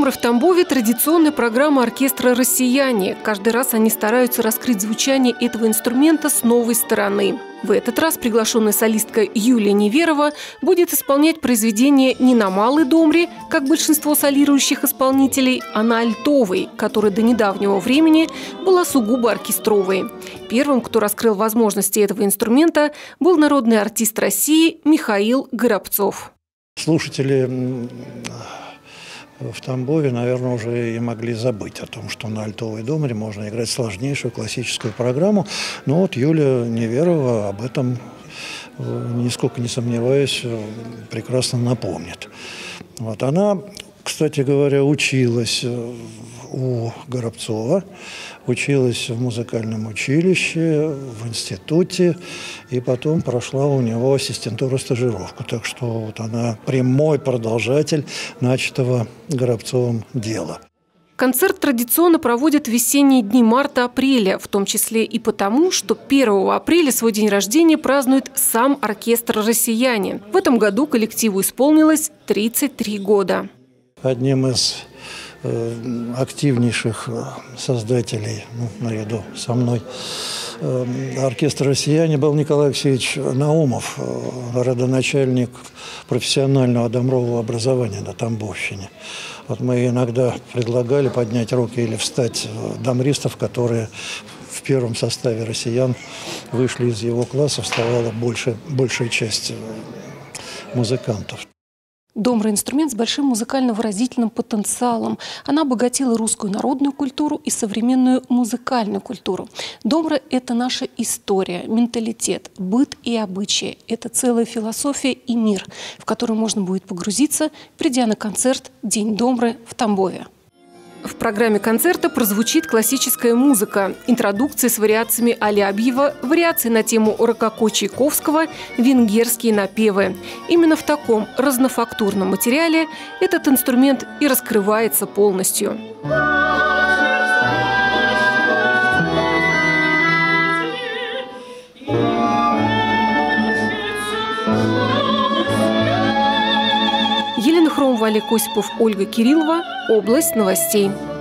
Домры в Тамбове – традиционная программа оркестра «Россияне». Каждый раз они стараются раскрыть звучание этого инструмента с новой стороны. В этот раз приглашенная солистка Юлия Неверова будет исполнять произведение не на малой домре, как большинство солирующих исполнителей, а на альтовой, которая до недавнего времени была сугубо оркестровой. Первым, кто раскрыл возможности этого инструмента, был народный артист России Михаил Горобцов. Слушатели в Тамбове, наверное, уже и могли забыть о том, что на альтовой домре можно играть сложнейшую классическую программу. Но вот Юлия Неверова об этом, нисколько не сомневаюсь, прекрасно напомнит. Вот она, кстати говоря, училась у Горобцова, училась в музыкальном училище, в институте, и потом прошла у него ассистентуру-стажировку. Так что вот она прямой продолжатель начатого Горобцовым дела. Концерт традиционно проводят в весенние дни марта-апреля, в том числе и потому, что 1 апреля свой день рождения празднует сам оркестр «Россияне». В этом году коллективу исполнилось 33 года. Одним из активнейших создателей, наряду со мной, оркестра «Россияне» был Николай Алексеевич Наумов, родоначальник профессионального домрового образования на Тамбовщине. Вот мы иногда предлагали поднять руки или встать домристов, которые в первом составе «Россиян» вышли из его класса, вставала большая часть музыкантов. Домра – инструмент с большим музыкально-выразительным потенциалом. Она обогатила русскую народную культуру и современную музыкальную культуру. Домра – это наша история, менталитет, быт и обычаи. Это целая философия и мир, в который можно будет погрузиться, придя на концерт «День Домры» в Тамбове. В программе концерта прозвучит классическая музыка, интродукции с вариациями Али Абиева, вариации на тему рококо Чайковского, венгерские напевы. Именно в таком разнофактурном материале этот инструмент и раскрывается полностью. Елена Хромова, Олег Осипов, Ольга Кириллова. Область новостей.